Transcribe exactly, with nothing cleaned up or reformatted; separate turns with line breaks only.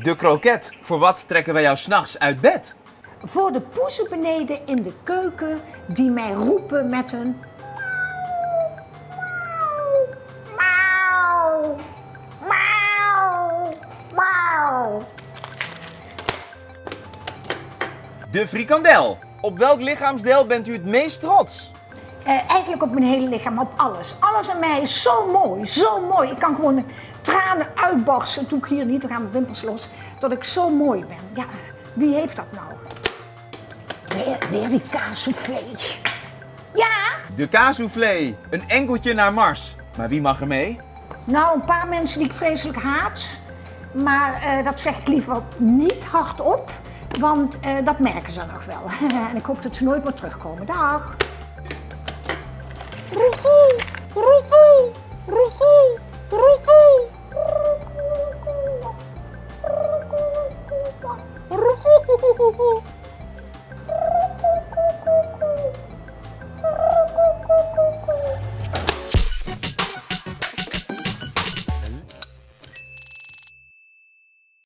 De kroket. Voor wat trekken wij jou 's nachts uit bed?
Voor de poezen beneden in de keuken die mij roepen met hun mauw, mauw, mauw.
De frikandel. Op welk lichaamsdeel bent u het meest trots?
Uh, eigenlijk op mijn hele lichaam, op alles. Alles aan mij is zo mooi, zo mooi. Ik kan gewoon tranen uitbarsten, doe ik hier niet, dan gaan mijn wimpers los, dat ik zo mooi ben. Ja, wie heeft dat nou? Weer, weer die kaassoufflé. Ja?
De kaassoufflé. Een enkeltje naar Mars. Maar wie mag er mee?
Nou, een paar mensen die ik vreselijk haat. Maar uh, dat zeg ik liever niet hardop, want uh, dat merken ze nog wel. En ik hoop dat ze nooit meer terugkomen. Dag!